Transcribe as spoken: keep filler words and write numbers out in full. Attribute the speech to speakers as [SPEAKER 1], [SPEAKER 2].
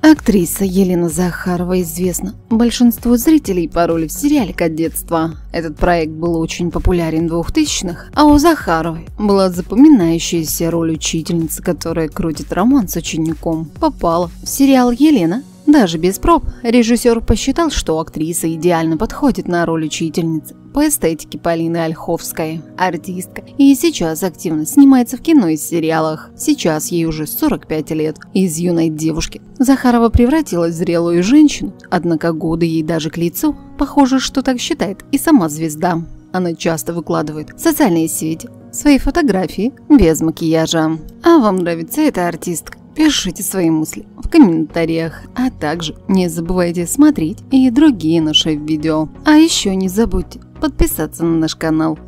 [SPEAKER 1] Актриса Елена Захарова известна большинству зрителей по роли в сериале «Кадетство». Этот проект был очень популярен в двухтысячных, а у Захаровой была запоминающаяся роль учительницы, которая крутит роман с учеником. Попала в сериал «Елена». Даже без проб режиссер посчитал, что актриса идеально подходит на роль учительницы по эстетике Полины Ольховской, артистка, и сейчас активно снимается в кино и сериалах. Сейчас ей уже сорок пять лет. Из юной девушки Захарова превратилась в зрелую женщину, однако годы ей даже к лицу. Похоже, что так считает и сама звезда. Она часто выкладывает в социальные сети свои фотографии без макияжа. А вам нравится эта артистка? Пишите свои мысли в комментариях, а также не забывайте смотреть и другие наши видео. А еще не забудьте подписаться на наш канал.